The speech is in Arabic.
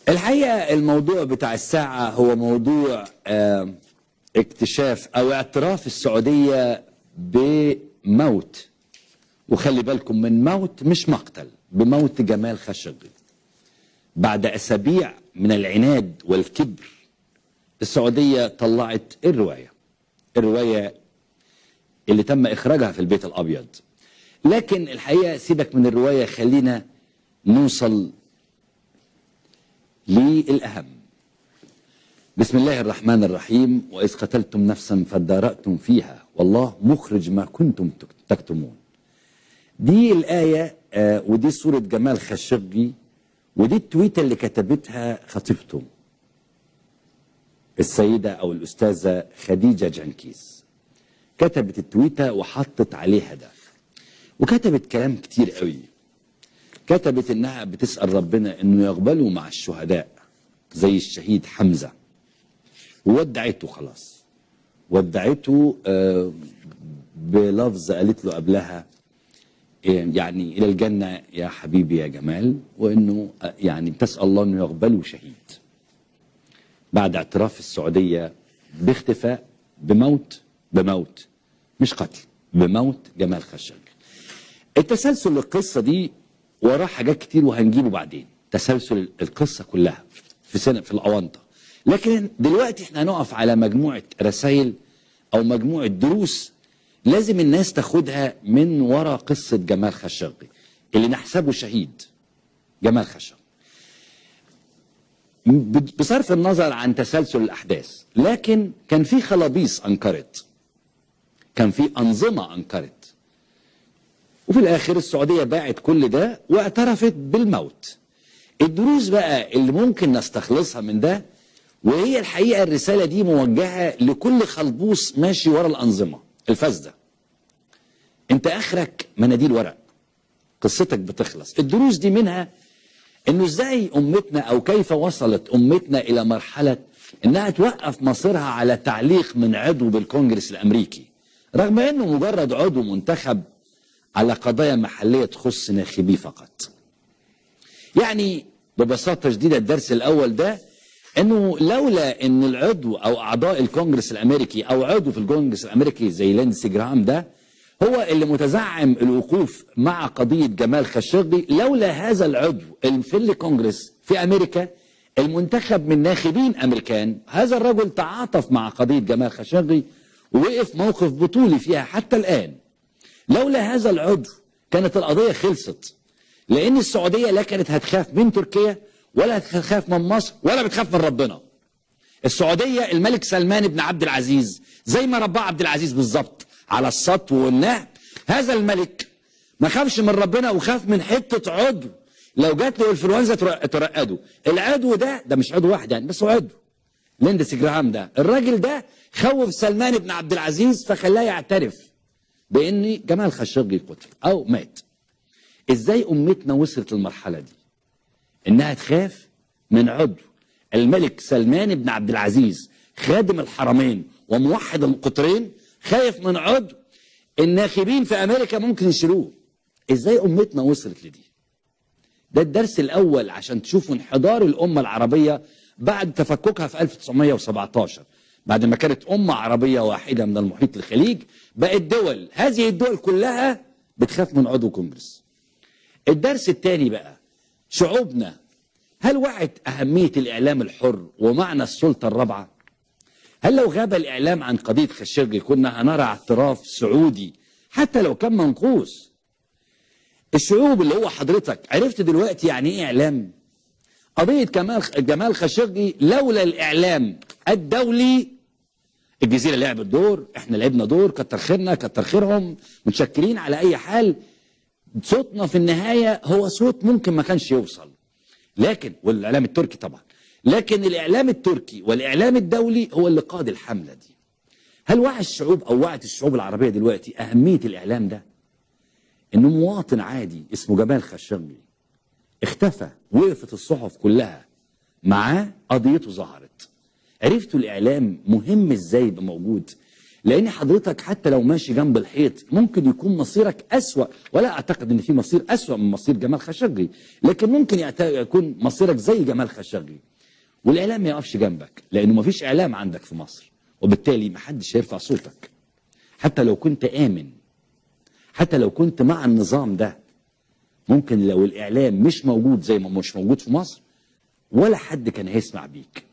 الحقيقة الموضوع بتاع الساعة هو موضوع اكتشاف أو اعتراف السعودية بموت، وخلي بالكم من موت مش مقتل، بموت جمال خاشقجي. بعد أسابيع من العناد والكبر السعودية طلعت الرواية اللي تم إخراجها في البيت الأبيض. لكن الحقيقة سيبك من الرواية، خلينا نوصل للأهم. بسم الله الرحمن الرحيم. وإذ قتلتم نفسا فادارأتم فيها والله مخرج ما كنتم تكتمون. دي الآية ودي صورة جمال خاشقجي، ودي التويتة اللي كتبتها خطيبته السيدة أو الأستاذة خديجة جنكيز. كتبت التويتة وحطت عليها ده، وكتبت كلام كتير قوي. كتبت إنها بتسأل ربنا إنه يقبله مع الشهداء زي الشهيد حمزة، وودعته خلاص. ودعته بلفظ قالت له قبلها يعني إلى الجنة يا حبيبي يا جمال، وإنه يعني بتسأل الله إنه يقبله شهيد بعد اعتراف السعودية باختفاء بموت مش قتل، بموت جمال خاشقجي. التسلسل للقصة دي وراه حاجات كتير وهنجيبه بعدين، تسلسل القصة كلها في الأونطة. لكن دلوقتي احنا هنقف على مجموعة رسائل أو مجموعة دروس لازم الناس تاخدها من ورا قصة جمال خاشقجي اللي نحسبه شهيد. جمال خاشقجي بصرف النظر عن تسلسل الأحداث، لكن كان في خلابيص أنكرت، كان في أنظمة أنكرت، وفي الآخر السعودية باعت كل ده واعترفت بالموت. الدروس بقى اللي ممكن نستخلصها من ده، وهي الحقيقة الرسالة دي موجهة لكل خلبوص ماشي ورا الأنظمة الفاسدة. انت آخرك مناديل ورق، قصتك بتخلص. الدروس دي منها انه ازاي امتنا او كيف وصلت امتنا الى مرحلة انها توقف مصيرها على تعليق من عضو بالكونجرس الامريكي، رغم انه مجرد عضو منتخب على قضايا محلية تخص ناخبيه فقط. يعني ببساطة شديدة الدرس الاول ده انه لولا ان العضو او اعضاء الكونجرس الامريكي او عضو في الكونجرس الامريكي زي ليندسي جراهام ده هو اللي متزعم الوقوف مع قضية جمال خاشقجي، لولا هذا العضو في الكونجرس في أمريكا المنتخب من ناخبين أمريكان، هذا الرجل تعاطف مع قضية جمال خاشقجي ووقف موقف بطولي فيها حتى الآن. لولا هذا العضو كانت القضية خلصت، لأن السعودية لا كانت هتخاف من تركيا ولا هتخاف من مصر ولا بتخاف من ربنا. السعودية الملك سلمان بن عبد العزيز زي ما رباه عبد العزيز بالظبط على السطو والنهب. هذا الملك ما خافش من ربنا وخاف من حتة عضو لو جات له الانفلونزا ترقده. العضو ده مش عضو واحد يعني، بس هو عضو ليندسي جراهام ده. الراجل ده خوف سلمان بن عبد العزيز فخلاه يعترف بان جمال خاشقجي قتل او مات. ازاي امتنا وصلت للمرحلة دي انها تخاف من عضو الملك سلمان بن عبد العزيز خادم الحرمين وموحد القطرين، خايف من عضو الناخبين في امريكا ممكن يشيلوه؟ ازاي امتنا وصلت لدي؟ ده الدرس الاول عشان تشوفوا انحدار الامه العربيه بعد تفككها في 1917، بعد ما كانت امه عربيه واحده من المحيط الخليج بقت دول، هذه الدول كلها بتخاف من عضو كونجرس. الدرس الثاني بقى، شعوبنا هل وعت اهميه الاعلام الحر ومعنى السلطه الرابعه؟ هل لو غاب الإعلام عن قضية خاشقجي كنا هنرى اعتراف سعودي حتى لو كان منقوص؟ الشعوب اللي هو حضرتك عرفت دلوقتي يعني ايه إعلام؟ قضية جمال خاشقجي لولا الإعلام الدولي، الجزيرة لعبت دور، احنا لعبنا دور، كتر خيرنا كتر خيرهم، متشكرين على أي حال. صوتنا في النهاية هو صوت ممكن ما كانش يوصل، لكن والإعلام التركي طبعا، لكن الإعلام التركي والإعلام الدولي هو اللي قاد الحملة دي. هل وعي الشعوب أو وعت الشعوب العربية دلوقتي أهمية الإعلام ده؟ إنه مواطن عادي اسمه جمال خاشقجي اختفى، وقفت الصحف كلها معاه، قضيته ظهرت. عرفتوا الإعلام مهم إزاي يبقى موجود؟ لان حضرتك حتى لو ماشي جنب الحيط ممكن يكون مصيرك اسوأ، ولا اعتقد ان في مصير اسوأ من مصير جمال خاشقجي، لكن ممكن يكون مصيرك زي جمال خاشقجي. والاعلام ما يقفش جنبك لانه ما فيش اعلام عندك في مصر، وبالتالي ما حدش هيرفع صوتك حتى لو كنت امن، حتى لو كنت مع النظام ده. ممكن لو الاعلام مش موجود زي ما مش موجود في مصر، ولا حد كان هيسمع بيك.